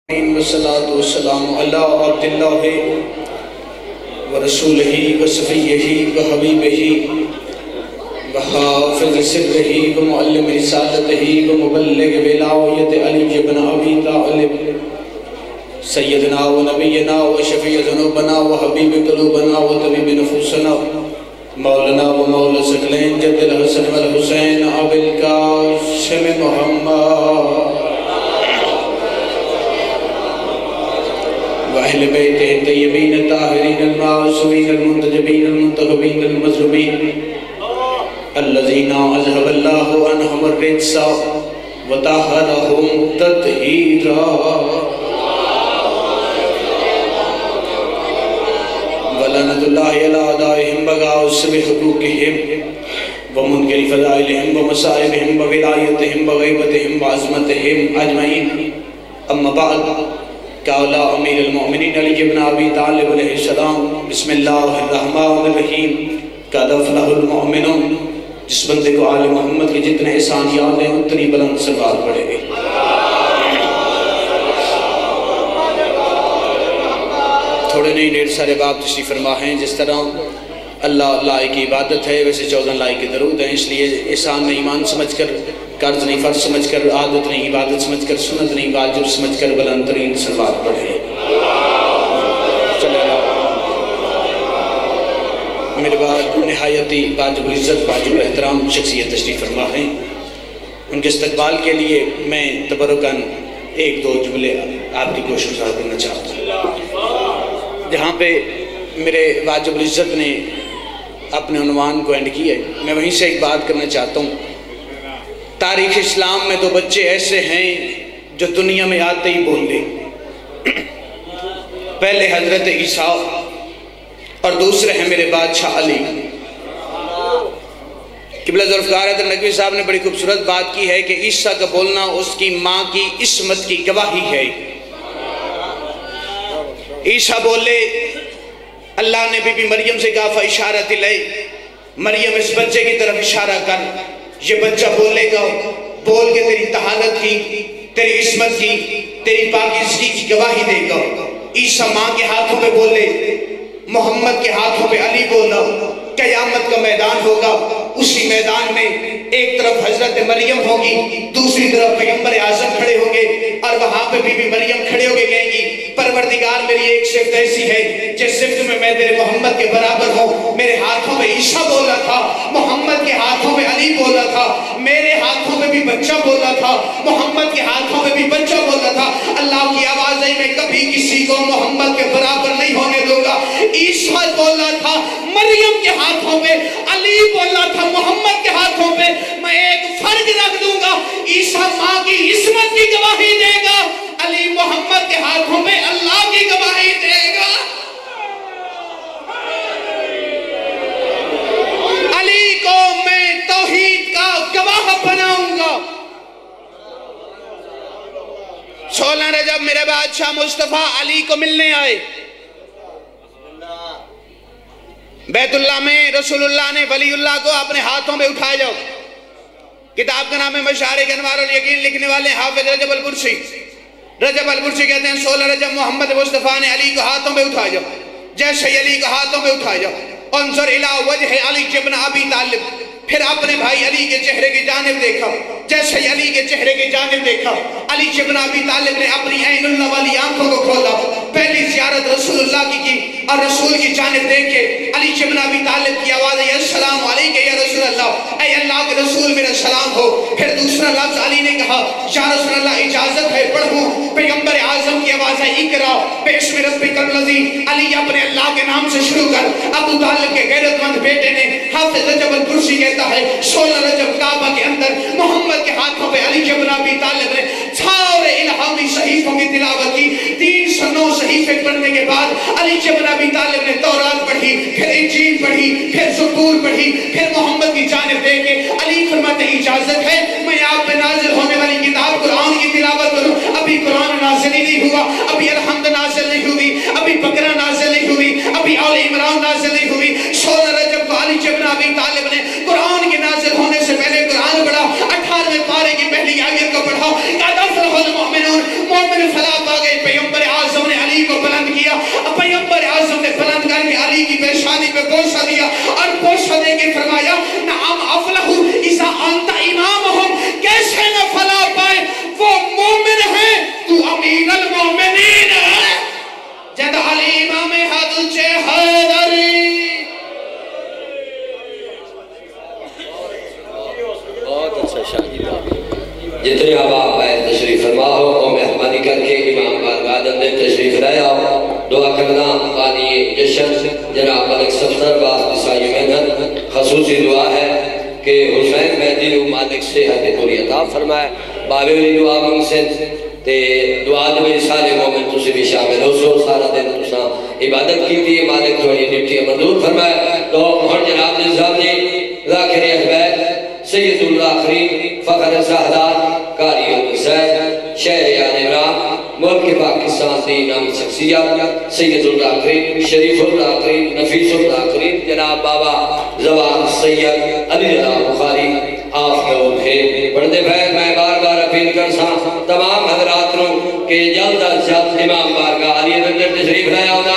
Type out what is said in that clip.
والصلاة والسلام على عبد الله ورسوله وصفيه وحبيبه وحافظ سره ومعلم رسالته ومبلغ ولاية علي بن أبي طالب سيدنا ونبينا وشفيع ذنوبنا وحبيب قلوبنا وطبيب نفوسنا مولانا ومولا ثقلین جد الحسن والحسین ابو القاسم محمد وأهل بيته الطيبين الطاهرين المعصومين المنتجبين المنتخبين المظلومين الذين أذهب الله عنهم الرجس وطهرهم تطهيرا ولعنة الله على أعدائهم بغاوس بحقوقهم ومنكر فضائلهم ومصائبهم وولايتهم وغيبتهم وعظمتهم أجمعين أما بعد قال امیر المؤمنین علی بن ابی طالب علیہ السلام بسم اللہ الرحمن الرحیم قد افلح المؤمنون جس بندے کو آل محمد کے جتنے احسان یاد ہیں اتنی بلند سروار پڑے گے تھوڑے نہیں ڈھیر سارے باب تشریف فرما ہیں جس طرح اللہ لائق کی عبادت ہے ویسے 14 لائق کی درود ہیں اس لیے احسان میں ایمان سمجھ کر قرض نہیں فرض سمجھ کر عادت نہیں عبادت سمجھ کر سنت نہیں واجب سمجھ کر بلند ترین صلوات پڑھے میرے بعد نہایتی واجب العزت واجب الاحترام شخصیت تشریف فرما ہیں ان کے استقبال کے لیے میں تبرکاً ایک دو جملے آپ کی کوشش کرنا چاہتا ہوں جہاں پہ میرے واجب العزت نے اپنے عنوان کو اینڈ کیا ہے میں وہیں سے ایک بات کرنا چاہتا ہوں تاریخ اسلام میں دو بچے ایسے ہیں جو دنیا میں آتے ہی بول دیں پہلے حضرت عیسیٰ اور دوسرے ہیں میرے بادشاہ علی قبلہ ذوالفقار حضرت نقوی صاحب نے بڑی خوبصورت بات کی ہے کہ عیسیٰ کا بولنا اس کی ماں کی عصمت کی گواہی ہے عیسیٰ بولے اللہ نے بی بی مریم سے کہا فاشارت الی مریم اس بچے کی طرف اشارہ کر یہ بچہ بولے گا بول کے تیری طہارت کی تیری عصمت کی تیری پاکیزگی کی گواہی دے گا عیسیٰ ماں کے ہاتھوں پہ بولے محمد کے ہاتھوں پہ علی بولا قیامت کا میدان ہوگا اسی میدان میں ایک طرف حضرت مریم ہوگی دوسری طرف پیغمبر اعظم کھڑے ہوں گے اور وہاں پہ بی بی مریم کھڑے ہو کے کہیں گی پروردگار میری ایک صفت ایسی ہے جس صفت میں تیرے محمد کے برابر ہوں میرے ہاتھوں میں عیسیٰ بولا تھا محمد کے ہاتھوں میں علی بولا تھا میرے ہاتھوں میں بھی بچہ بولا تھا محمد کے ہاتھوں میں بھی بچہ بولا تھا اللہ کی آواز ہے میں کبھی کسی کو محمد کے برابر نہیں ہونے دوں گا عیسیٰ بولا تھا مریم کے ہاتھوں میں علی بولا تھا محمد کے ہاتھوں میں میں ایک فرق رکھ دوں گا عیسیٰ ماں کی عصمت کی گواہی دے گا علی محمد کے ہاتھوں میں اللہ کی گواہی دے گا علی کو میں توحید کا گواہ بناؤں گا 16 رجب میرے بادشاہ مصطفیٰ علی کو ملنے آئے بیت اللہ میں رسول اللہ نے ولی اللہ کو اپنے ہاتھوں میں اٹھائے جاؤ کتاب کا نام ہے مشارق انوار الیقین لکھنے والے حافظ رجب البرسی کہتے ہیں 16 رجب محمد مصطفیٰ نے علی کو ہاتھوں میں اٹھائے جاؤ جیسے علی کو ہاتھوں میں اٹھائے جاؤ انظر الی وجہ علی بن ابی طالب پھر اپنے بھائی علی کے چہرے کی جانب دیکھا جیسے علی کے چہرے کی جانب دیکھا علی بن ابی طالب نے اپنی عین اللہ والی آنکھوں کو کھولا پہلی زیارت رسول اللہ کی اور رسول کی جانب دیکھ کے علی بن ابی طالب کی آواز ہے السلام علیکہ یا رسول اللہ اے اللہ کے رسول میرا سلام ہو پھر دوسرا لفظ علی نے کہا یا رسول اللہ اجازت ہے پڑھوں پیغمبر اعظم کی آواز ہے اقرا باسم ربک الذی علی اپنے اللہ کے نام سے شروع کر ابو طالب کے غیرت مند بیٹے نے حافظ رجب البرسی کہتا ہے 16 رجب کعبہ کے اندر محمد کے ہاتھوں پہ علی بن ابی طالب نے سارے الہامی صحیفوں کی تلاوت کی 309 صحیفے پڑھنے کے بعد علی بن ابی طالب نے تورات پڑھی پھر انجیل پڑھی پھر زبور پڑھی پھر محمد کی جانب دے کے علی فرماتے ہیں اجازت ہے میں آپ پہ نازل ہونے والی کتاب قرآن کی تلاوت کروں ابھی قرآن نازل ہی نہیں ہوا ابھی الحمد نازل نہیں ہوئی ابھی بقرہ نازل نہیں ہوئی ابھی آل عمران نازل نہیں ہوئی 16 رجب کو علی بن ابی طالب نے قرآن کے نازل ہونے سے پہلے قرآن پڑھا 18ویں پارے کی پہلی آیت کو پڑھا قد افلح المؤمنون مومن فلاح پا گئے چند حلیم میں حضل چے حیدری بہت اچھا شاہی باب جتنے آباب آئے تشریف فرما ہو اور مہربانی کر کے امام بارگاہ اندر تشریف رہے آؤ دعا کرنا قانی جشن جناب ملک صفدر باس نسائی محنت خصوصی دعا ہے کہ حسین مہدی و مالک صحت پوری عطا فرمائے بابے والی دعا منگ سے تے دعا دے میری سارے مومن تُسے بھی شامل ہو سو سارا دن تُسا عبادت کی تھی مالک تھوڑی نمٹی منظور فرمائے تو ہر جناب نظام جی ذاکر احبید سید الاخرین فخر سہدار قاری الحسین شہریان عمران ملک پاکستان دی نام شخصیت سید الاخرین شریف الاخرین نفیس الاخرین جناب بابا زوان سید علی اللہ بخاری آپ کے اوپے پڑھتے پھر میں بار بار اپیل کرسا تمام حضرات کہ جلد از جلد امام بارگاہ علی اندر تشریف رہے